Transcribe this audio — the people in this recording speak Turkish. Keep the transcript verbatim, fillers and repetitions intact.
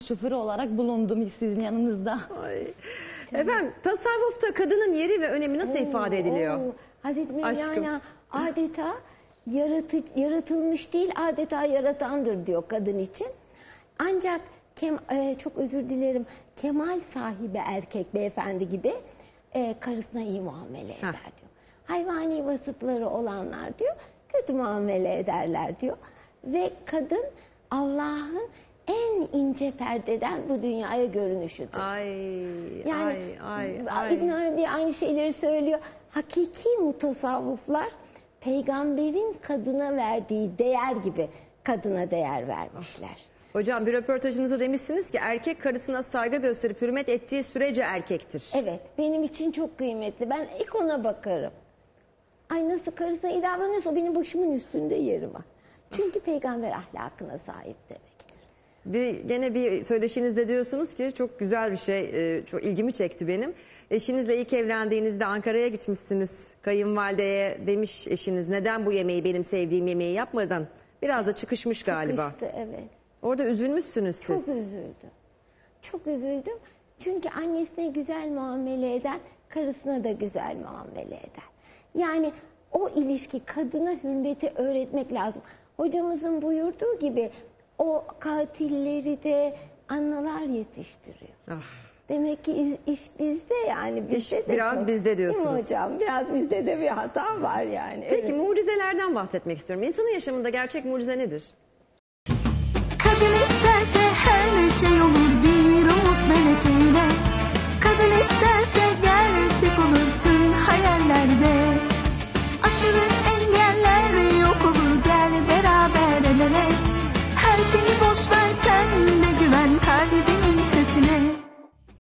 şoförü olarak bulundum sizin yanınızda. Ay. Efendim, tasavvufta kadının yeri ve önemi nasıl Oo, ifade ediliyor? oo. Hazreti Aşkım. Mevlana adeta yaratı, yaratılmış değil, adeta yaratandır diyor kadın için. Ancak kem, e, çok özür dilerim, kemal sahibi erkek beyefendi gibi e, karısına iyi muamele eder Heh. diyor. Hayvani vasıfları olanlar diyor kötü muamele ederler diyor. Ve kadın Allah'ın en ince perdeden bu dünyaya görünüşüdür. Ay, Yani ay, ay, ay. İbn Arabi aynı şeyleri söylüyor. Hakiki mutasavvıflar peygamberin kadına verdiği değer gibi kadına değer vermişler. Hocam, bir röportajınızda demişsiniz ki erkek karısına saygı gösterip hürmet ettiği sürece erkektir. Evet, benim için çok kıymetli. Ben ilk ona bakarım. Ay nasıl karısına iyi davranıyorsa o benim başımın üstünde yeri var. Çünkü peygamber ahlakına sahip demektir. Bir, gene bir söyleşinizde diyorsunuz ki çok güzel bir şey, e, çok ilgimi çekti benim. Eşinizle ilk evlendiğinizde Ankara'ya gitmişsiniz. Kayınvalideye demiş eşiniz, neden bu yemeği, benim sevdiğim yemeği yapmadan? Biraz da çıkışmış galiba. Çıkıştı, evet. Orada üzülmüşsünüz siz. Çok üzüldüm. Çok üzüldüm. Çünkü annesine güzel muamele eden karısına da güzel muamele eder. Yani o ilişki, kadına hürmeti öğretmek lazım. Hocamızın buyurduğu gibi o katilleri de analar yetiştiriyor. Ah. Demek ki iş, iş bizde yani. Bizde İş de biraz çok, bizde değil mi diyorsunuz. hocam? Biraz bizde de bir hata var yani. Peki Evet. mucizelerden bahsetmek istiyorum. İnsanın yaşamında gerçek mucize nedir?